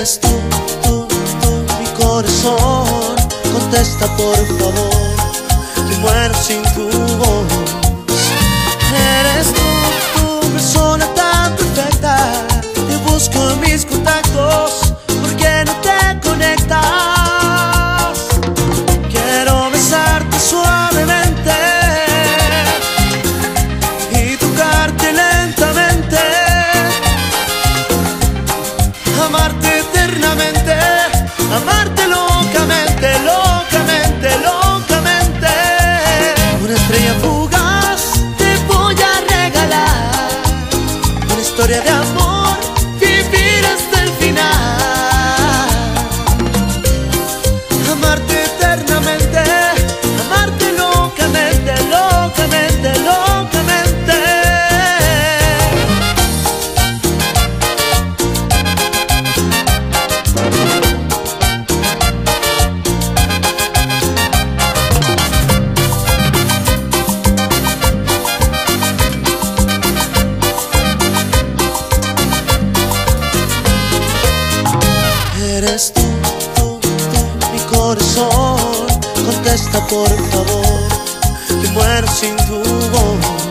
Eres tú, mi corazón. Contesta por favor, que muero sin tu voz. Eres tú, persona tan perfecta. Te busco en mis contactos, ¿por qué no te conectas? Quiero besarte suavemente y tocarte lentamente, amarte eternamente, amarte locamente, locamente, locamente. Una estrella fugaz te voy a regalar, una historia de amor, vivir hasta el final. Amarte eternamente, amarte locamente, locamente, locamente. Eres tú, mi corazón. Contesta por favor, que muero sin tu voz.